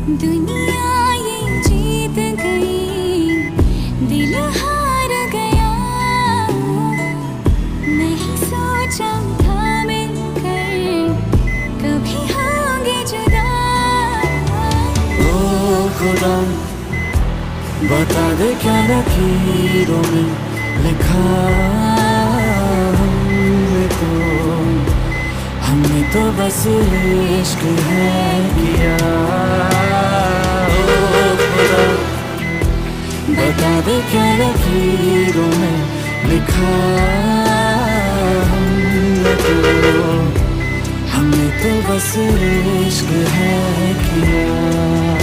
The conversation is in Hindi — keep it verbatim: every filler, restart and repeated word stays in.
दुनिया ये जीत गई, दिल हार गया। नहीं सोचा था मिलकर कभी होंगे जुदा। ओ खुदा बता दे क्या लकीरों में लिखा हमने तो, हमने तो बस इश्क है किया। ओ खुदा बता दे क्या लकीरों में लिखा हमने तो, हमने तो बस इश्क है किया।